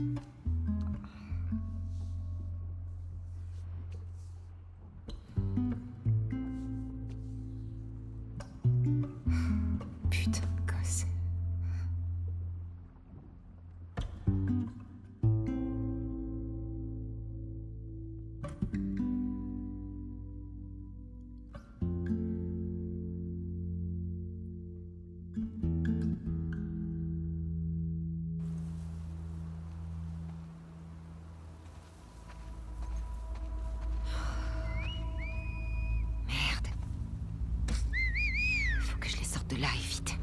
Putain de gosse. De là et vite.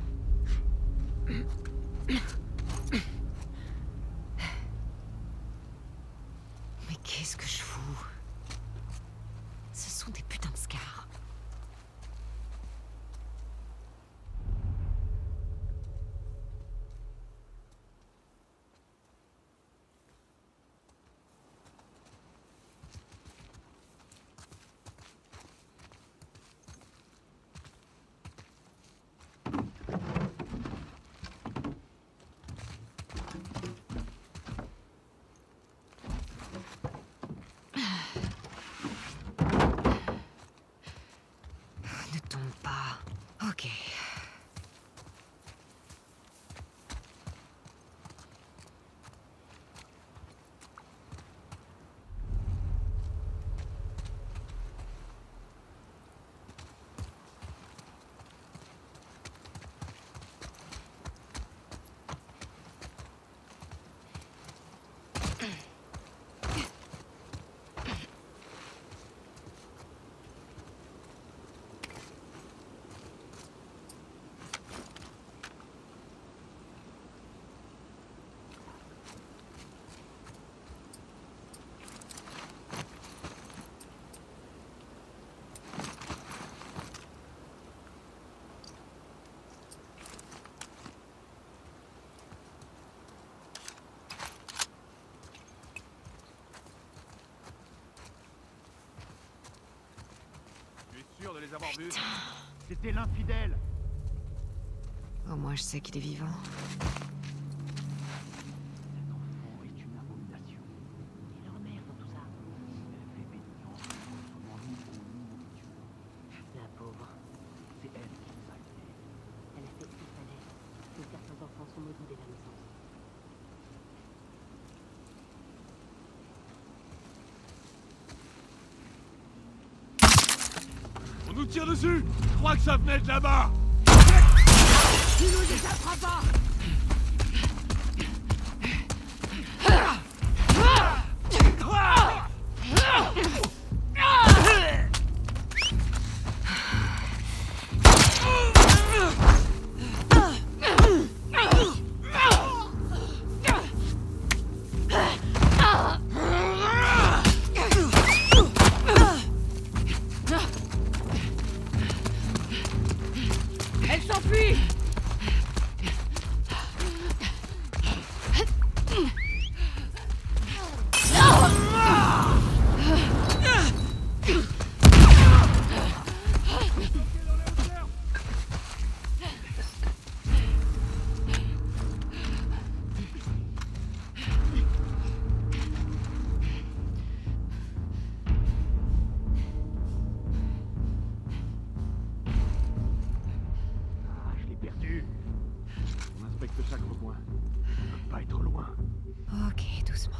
Mais qu'est-ce que je fous? Ce sont des putains de scars. Ok. De les avoir vus. Putain. C'était l'infidèle. Au moins je sais qu'il est vivant. Cet enfant est une abomination. Et leur mère dans tout ça. Elle fait pénitence contre nous ou Dieu. La pauvre. C'est elle qui nous a aidés. Elle a fait ce qu'il fallait. Mais certains enfants sont maudits dès la naissance. On nous tire dessus. Je crois que ça venait de là-bas. Tu nous échapperas pas. Elle s'enfuit. Je l'ai perdu. On inspecte chaque recoin. Il ne peut pas être loin. Ok, doucement.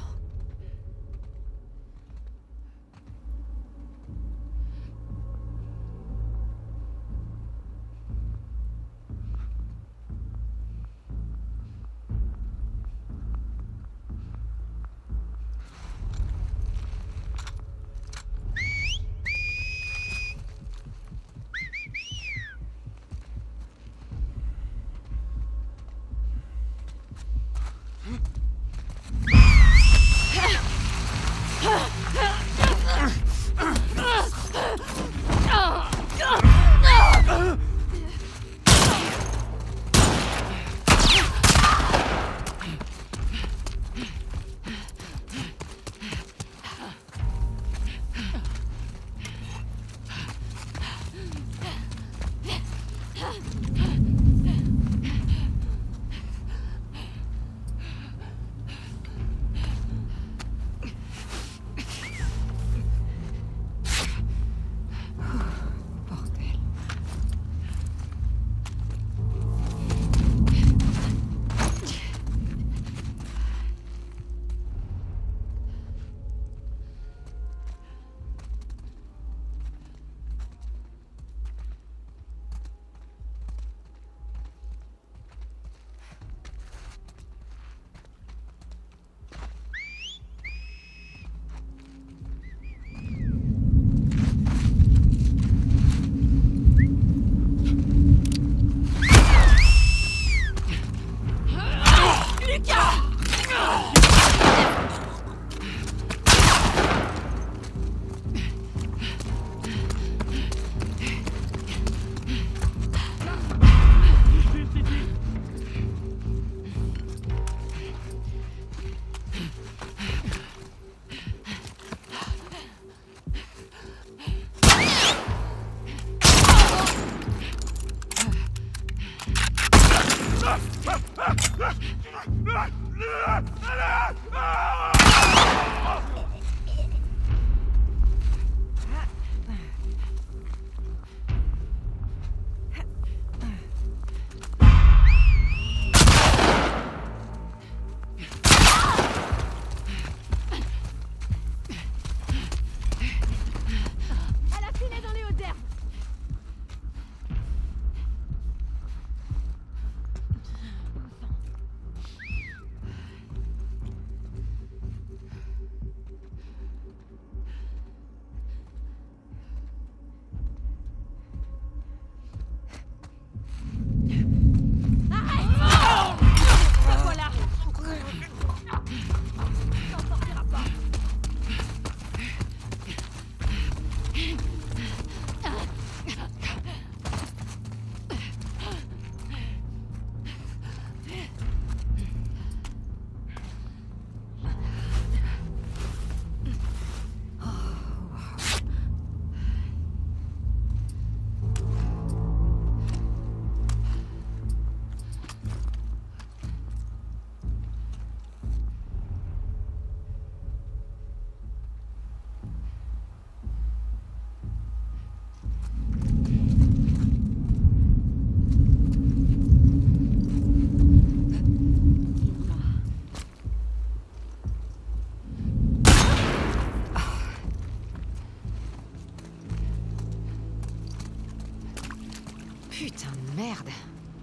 Putain de merde.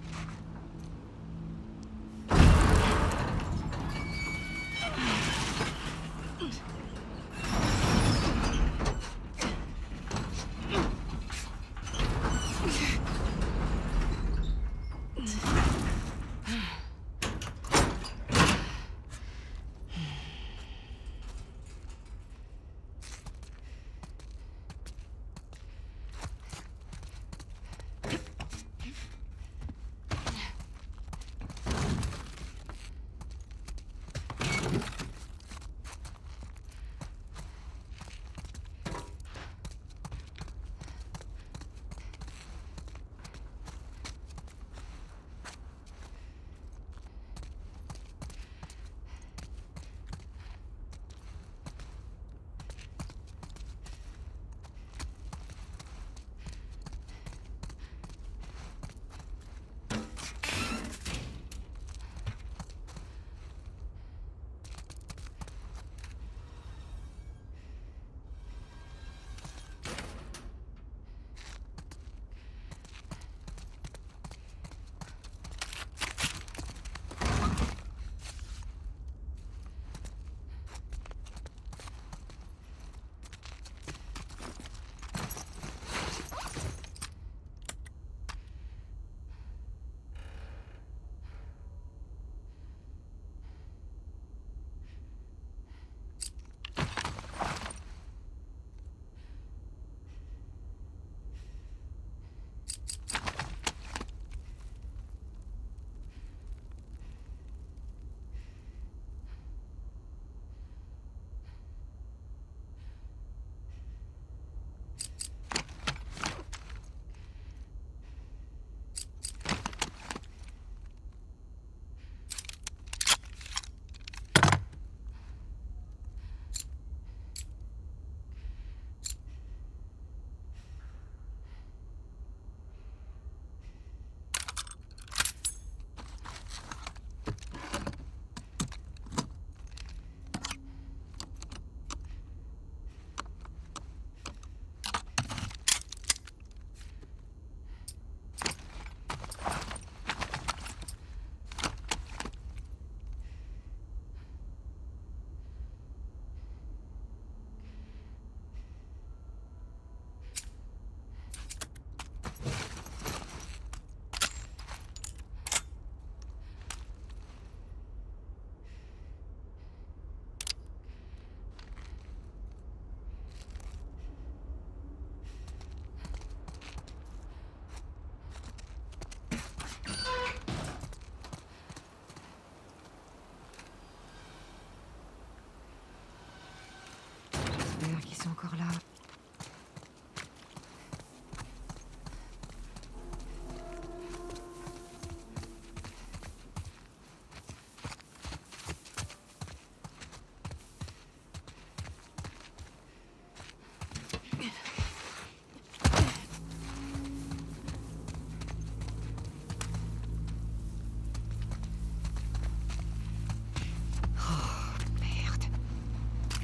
Qui sont encore là.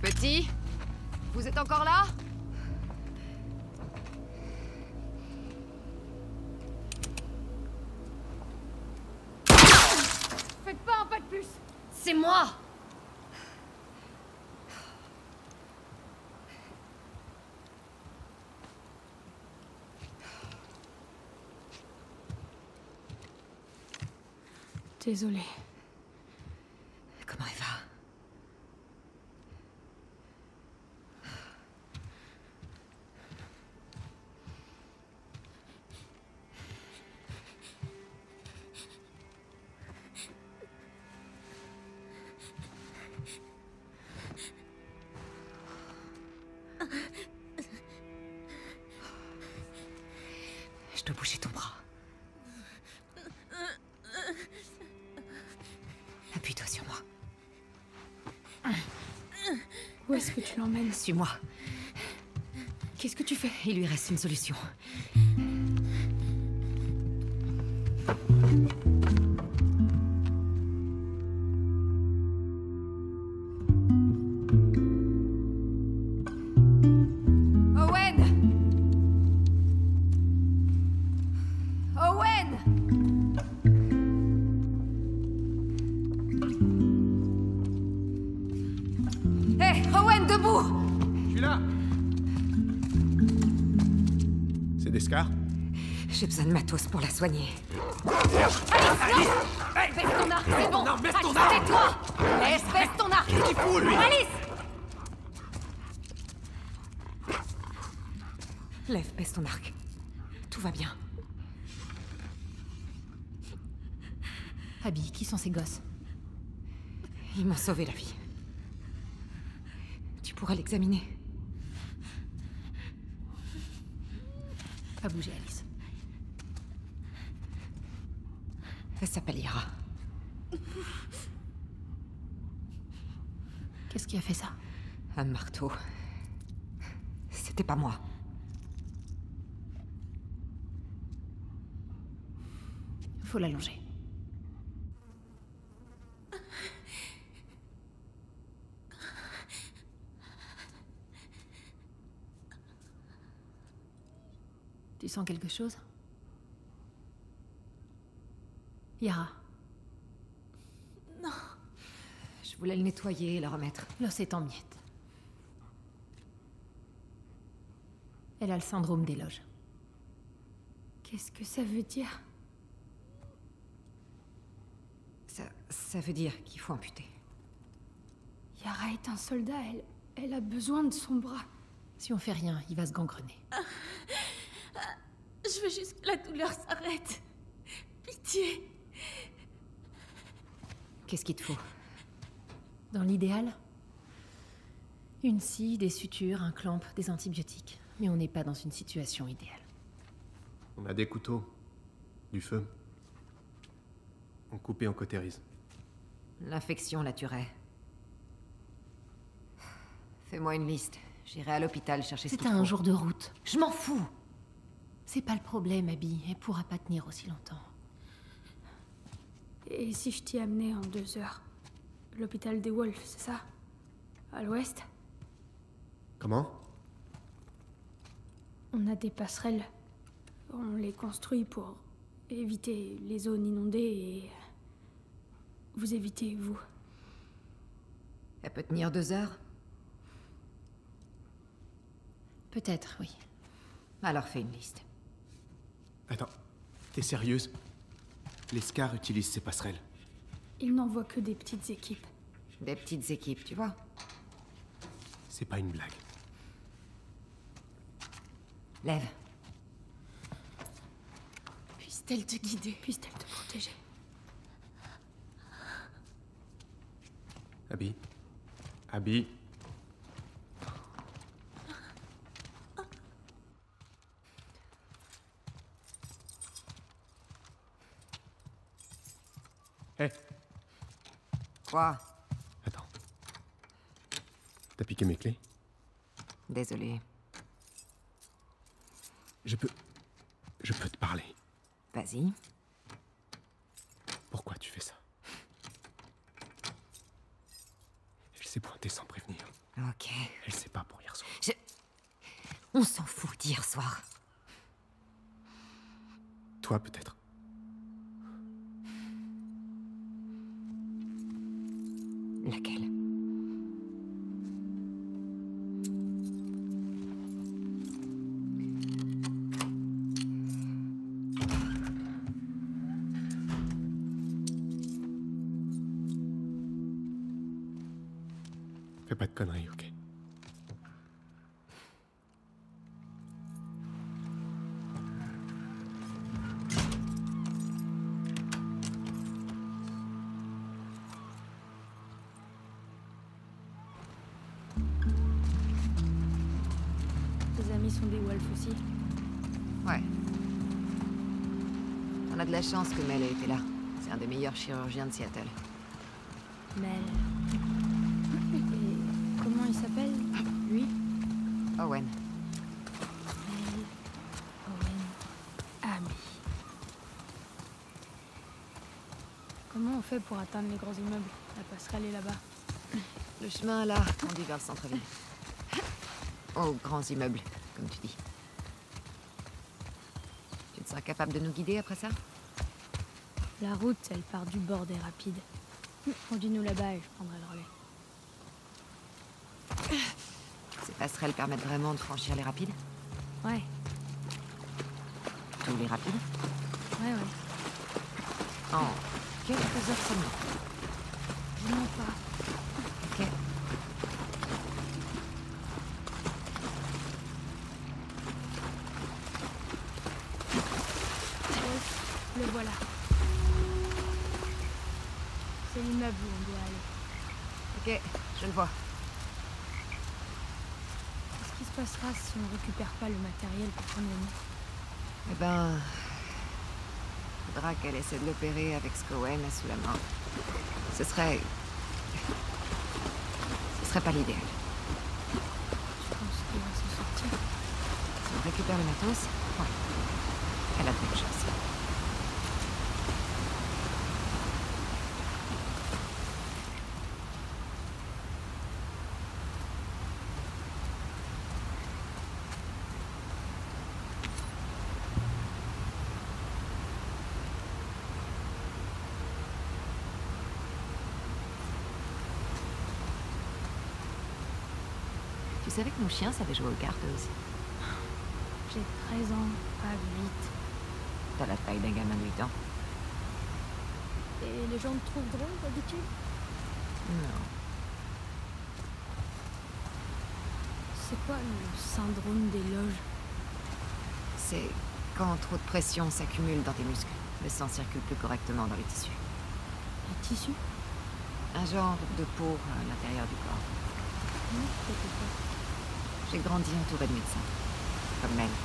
Petit, vous êtes encore là? Faites pas un pas de plus! C'est moi! Désolée. Comment elle va? Je dois bouger ton bras. Appuie-toi sur moi. Où est-ce que tu l'emmènes? Suis-moi. Qu'est-ce que tu fais? Il lui reste une solution. Owen! Owen! Hé, Owen, debout! Je suis là. C'est des scars? J'ai besoin de matos pour la soigner. Alice! Baisse ton arc, c'est bon! Non, baisse ton Alice, arc! tais-toi! Baisse ton arc! Qu'est-ce qu'il fout, lui? Alice! Lève, baisse ton arc. Tout va bien. Abby, qui sont ces gosses? Ils m'ont sauvé la vie. Tu pourras l'examiner. Pas bouger, Alice. Elle s'appelle Yara. Qu'est-ce qui a fait ça? Un marteau. C'était pas moi. Faut l'allonger. Tu sens quelque chose? Yara, Je voulais le nettoyer et le remettre. l'os est en miettes. Elle a le syndrome des loges. Qu'est-ce que ça veut dire? Ça veut dire qu'il faut amputer. Yara est un soldat, elle a besoin de son bras. Si on fait rien, il va se gangrener. Je veux juste que la douleur s'arrête. Pitié. Qu'est-ce qu'il te faut? Dans l'idéal, une scie, des sutures, un clamp, des antibiotiques. Mais on n'est pas dans une situation idéale. On a des couteaux. Du feu. On coupe et on cautérise. L'infection la tuerait. Fais-moi une liste. J'irai à l'hôpital chercher ce qu'il C'est faut. un jour de route. Je m'en fous! C'est pas le problème, Abby. Elle pourra pas tenir aussi longtemps. Et si je t'y amenais en 2 heures? L'hôpital des Wolves, c'est ça? À l'ouest? Comment? On a des passerelles. On les construit pour éviter les zones inondées et... Vous évitez, vous. Elle peut tenir 2 heures? Peut-être, oui. Alors fais une liste. Attends, t'es sérieuse? Les scars utilisent ces passerelles. Ils n'envoient que des petites équipes. Des petites équipes, tu vois. C'est pas une blague. Lève. Puisse-t-elle te guider? Puisse-t-elle te protéger? Abby? Abby? Hé, Quoi? attends. T'as piqué mes clés? Désolée. Je peux te parler. Vas-y. Pourquoi tu fais ça? Elle s'est pointée sans prévenir. Ok. Elle sait pas pour hier soir. On s'en fout d'hier soir. Toi, peut-être. Laquelle? Fais pas de conneries, ok? Tes amis sont des Wolves aussi. Ouais. On a de la chance que Mel ait été là. C'est un des meilleurs chirurgiens de Seattle. Mel. Et comment il s'appelle, lui? Owen. Mel. Owen. Ami. Comment on fait pour atteindre les grands immeubles? La passerelle est là-bas. Le chemin, là, conduit vers le centre-ville. Aux grands immeubles, comme tu dis. Tu te sens capable de nous guider après ça? La route, elle part du bord des rapides. Conduis-nous là-bas et je prendrai le relais. Ces passerelles permettent vraiment de franchir les rapides? Ouais, Tous les rapides? ouais. En quelques heures seulement. Je mens pas. Ok. Le voilà. C'est l'immeuble où on doit aller. Ok, je le vois. Qu'est-ce qui se passera si on récupère pas le matériel pour ton ami? Eh ben... faudra qu'elle essaie de l'opérer avec ce qu'Owen a sous la main. Ce serait pas l'idéal. Je pense qu'il va s'en sortir. Si on récupère le matos, ouais. Elle a de bonnes chances. Tu savais que nos chiens savaient jouer aux cartes eux aussi? J'ai 13 ans, pas 8. T'as la taille d'un gamin de 8 ans. Et les gens te trouvent drôle d'habitude? Non. C'est quoi le syndrome des loges? C'est quand trop de pression s'accumule dans tes muscles. Le sang circule plus correctement dans les tissus. Les tissus? Un genre de peau à l'intérieur du corps. Non, peut-être pas. J'ai grandi entouré de médecins. Comme Mel.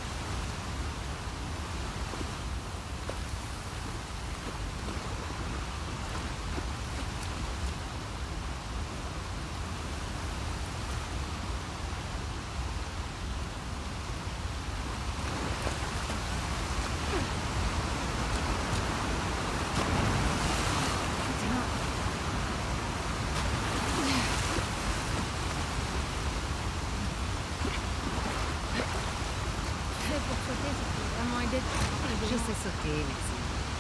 Pour sauter, ça peut vraiment aider. Je sais sauter, merci.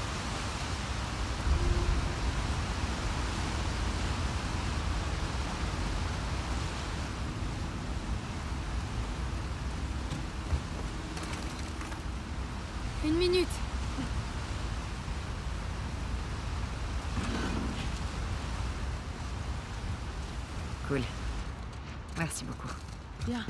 Une minute. Cool. Merci beaucoup. Bien.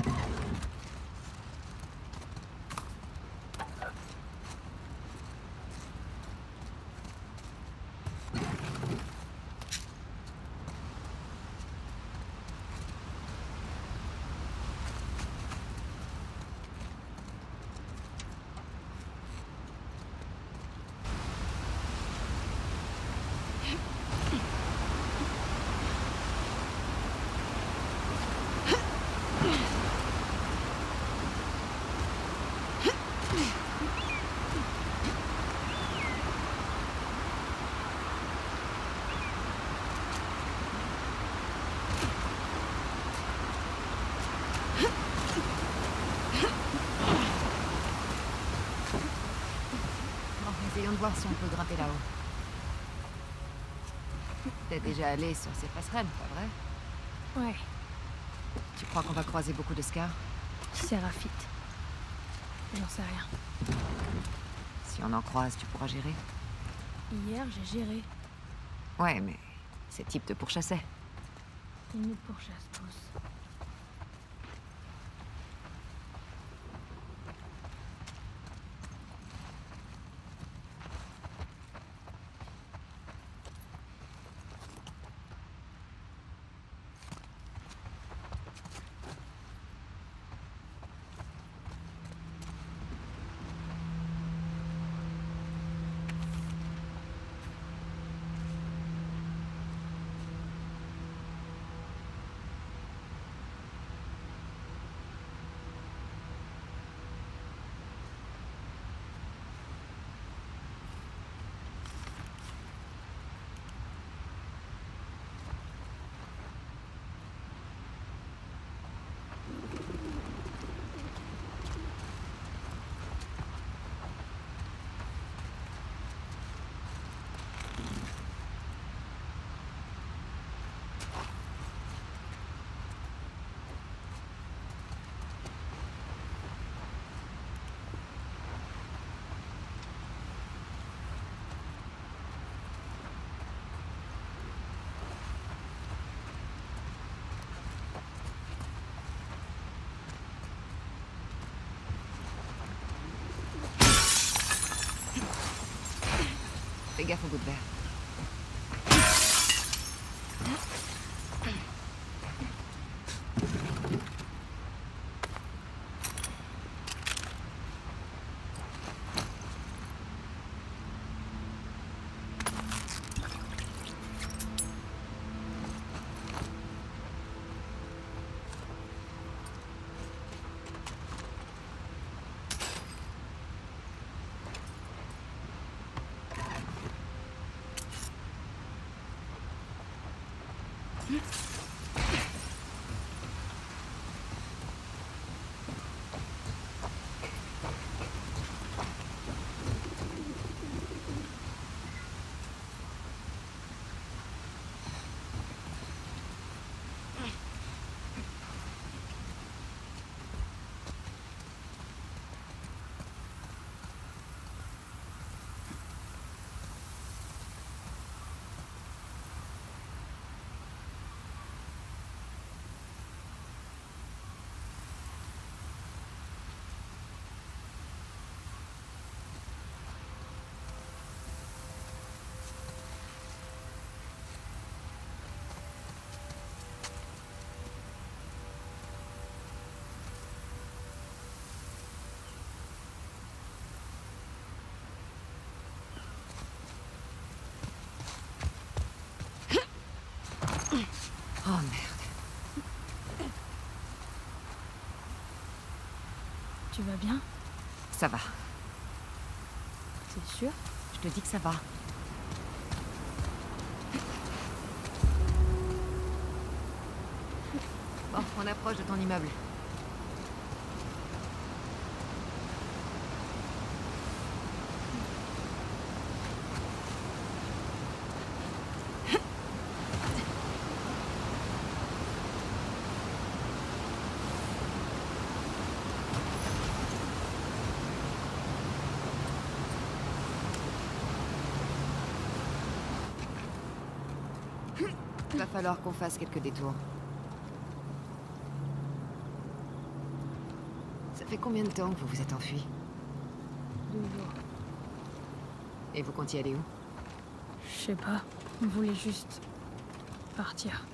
voir si on peut grimper là-haut. T'es déjà allé sur ces passerelles, pas vrai? Ouais, Tu crois qu'on va croiser beaucoup de scars? Séraphite. J'en sais rien. Si on en croise, tu pourras gérer? Hier, j'ai géré. Ouais, mais ces types te pourchassaient. Ils nous pourchassent tous. Fais gaffe au bout de verre. Oh merde. Tu vas bien? Ça va. C'est sûr? Je te dis que ça va. Bon, on approche de ton immeuble. Va falloir qu'on fasse quelques détours. Ça fait combien de temps que vous vous êtes enfuis? 2 jours. Et vous comptiez aller où? Je sais pas. On voulait juste partir.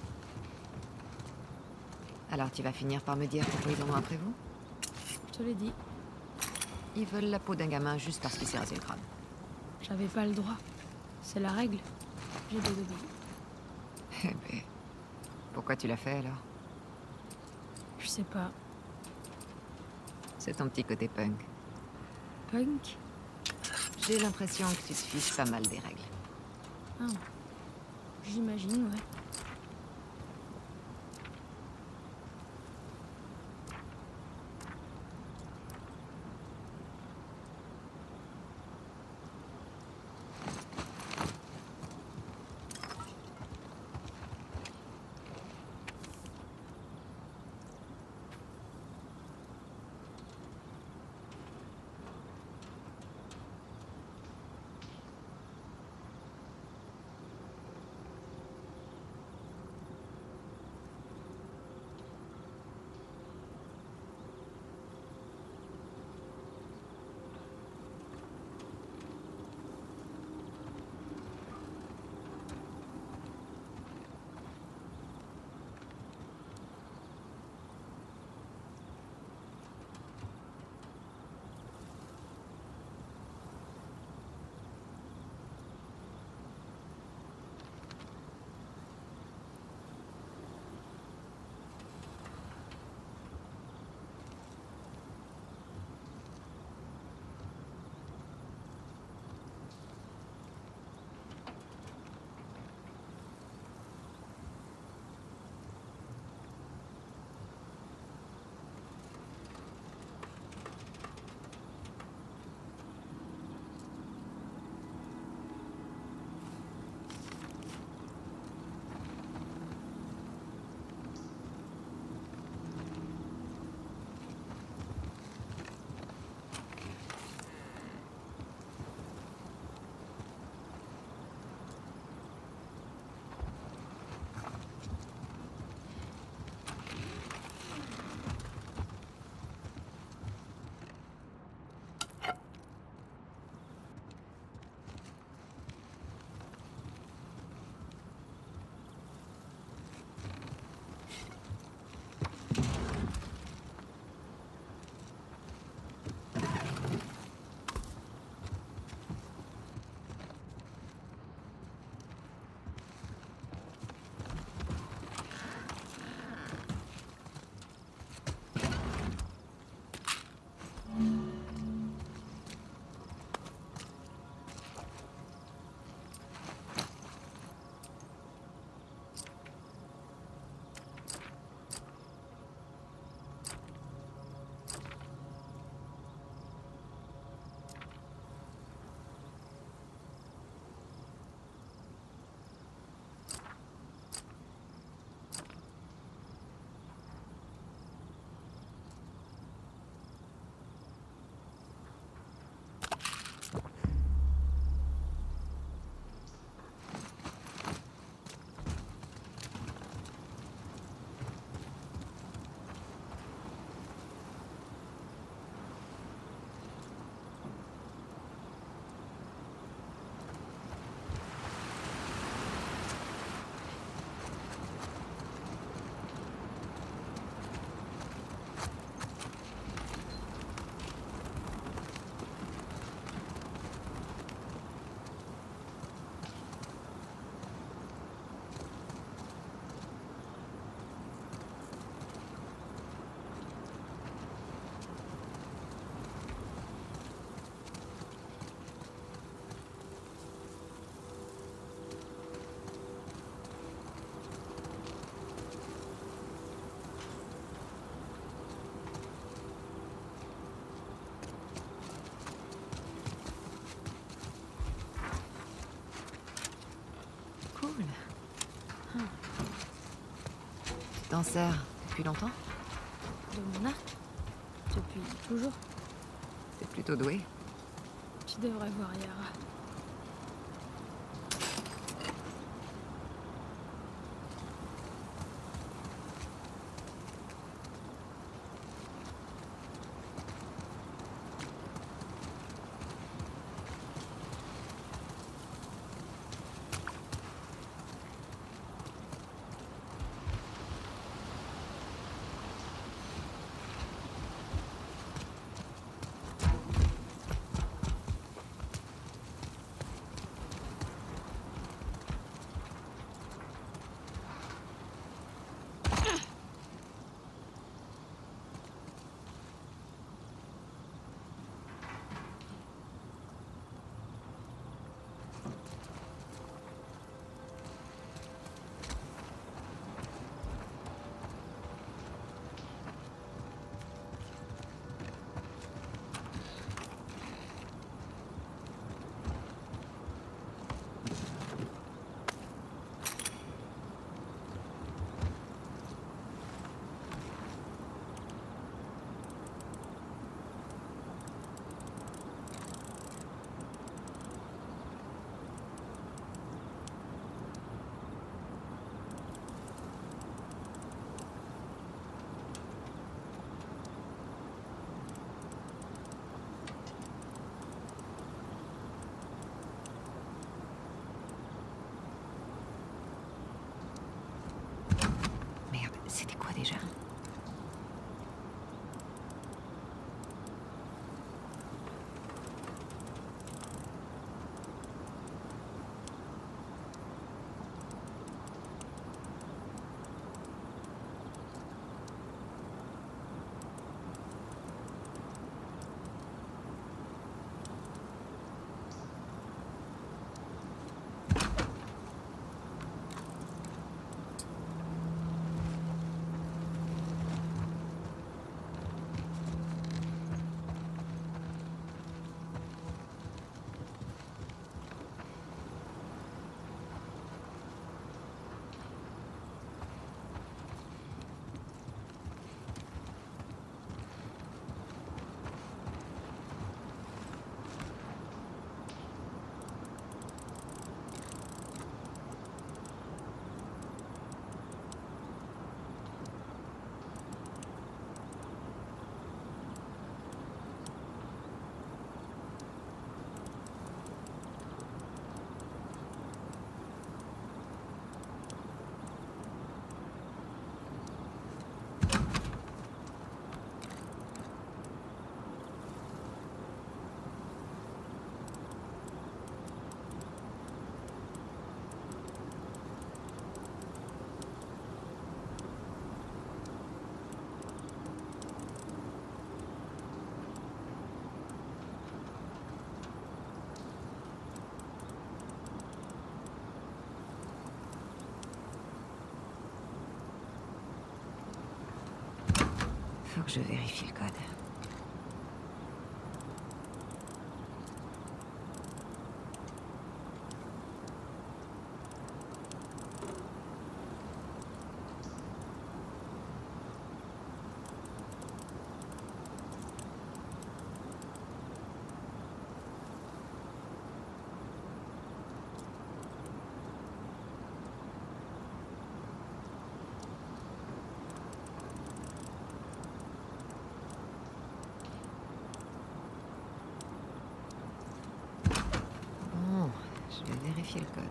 Alors tu vas finir par me dire pourquoi ils en ont après vous? Je te l'ai dit. Ils veulent la peau d'un gamin juste parce qu'il s'est rasé le crâne. J'avais pas le droit. C'est la règle. J'ai désobéi. Eh ben, pourquoi tu l'as fait alors? Je sais pas. C'est ton petit côté punk. Punk? J'ai l'impression que tu te fiches pas mal des règles. Ah. J'imagine, ouais. T'en sers depuis longtemps? De mon arc. Depuis toujours. T'es plutôt doué. Tu devrais voir Yara. Merde, c'était quoi déjà? Faut que je vérifie le code. Bon, je vais vérifier le code.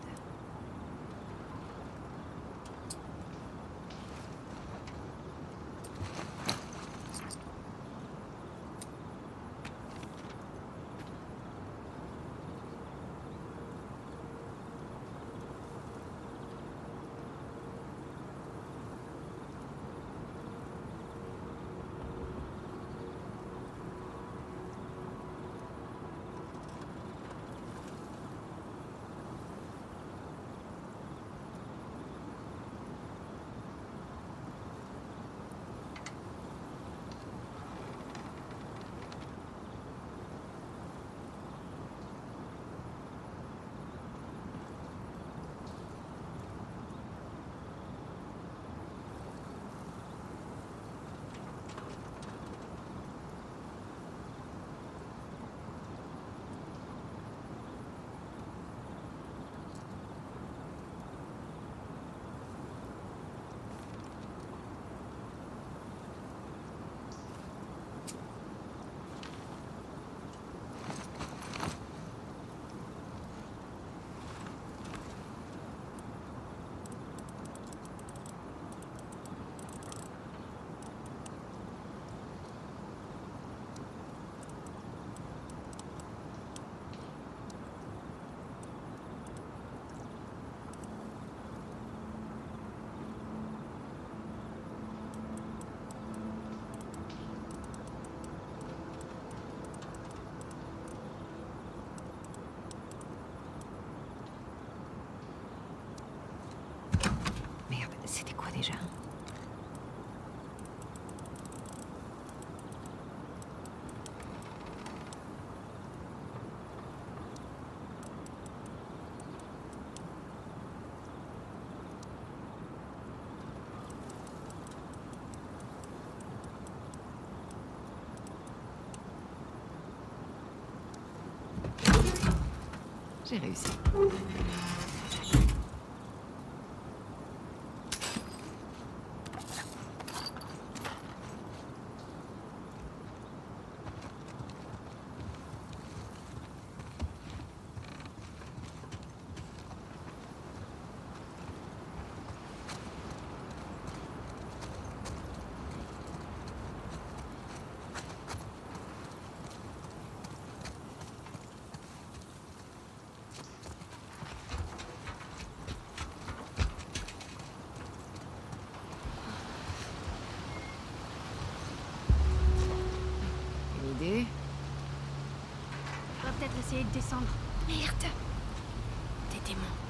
déjà. J'ai réussi. Une idée? On va peut-être essayer de descendre. Merde. Des démons.